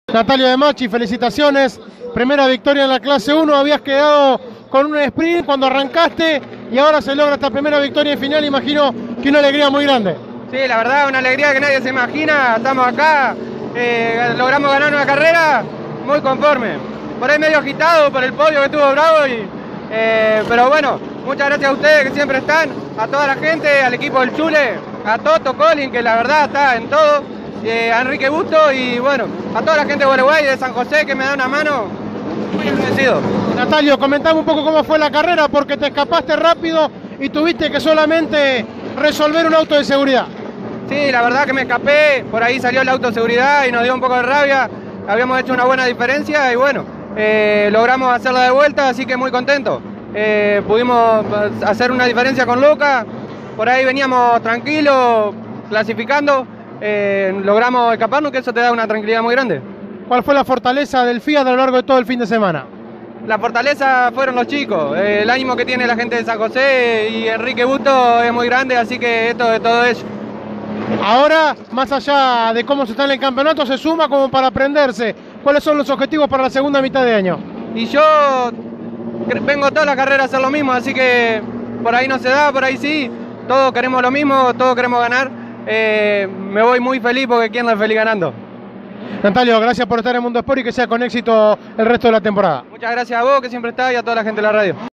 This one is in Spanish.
Natalio De Machi, felicitaciones, primera victoria en la clase 1, habías quedado con un sprint cuando arrancaste y ahora se logra esta primera victoria en final, imagino que una alegría muy grande. Sí, la verdad, una alegría que nadie se imagina, estamos acá, logramos ganar una carrera muy conforme, por ahí medio agitado por el podio que estuvo bravo, pero bueno, muchas gracias a ustedes que siempre están, a toda la gente, al equipo del Chule, a Toto, Colin, que la verdad está en todo, a Enrique Busto y bueno, a toda la gente de Uruguay, de San José que me da una mano, muy agradecido. Natalio, comentame un poco cómo fue la carrera porque te escapaste rápido y tuviste que solamente resolver un auto de seguridad. Sí, la verdad que me escapé, por ahí salió el auto de seguridad y nos dio un poco de rabia, habíamos hecho una buena diferencia y bueno, logramos hacerla de vuelta, así que muy contento. Pudimos hacer una diferencia con Luca, por ahí veníamos tranquilos, clasificando, logramos escaparnos, que eso te da una tranquilidad muy grande. ¿Cuál fue la fortaleza del Fiat a lo largo de todo el fin de semana? La fortaleza fueron los chicos, el ánimo que tiene la gente de San José y Enrique Busto es muy grande, así que esto de todo ello. Ahora, más allá de cómo se está en el campeonato, se suma como para aprenderse. ¿Cuáles son los objetivos para la segunda mitad de año? Y yo vengo toda la carrera a hacer lo mismo, así que por ahí no se da, por ahí sí, todos queremos lo mismo, todos queremos ganar. Me voy muy feliz porque quién no es feliz ganando. Natalio, gracias por estar en Mundo Sport y que sea con éxito el resto de la temporada. Muchas gracias a vos que siempre estás y a toda la gente de la radio.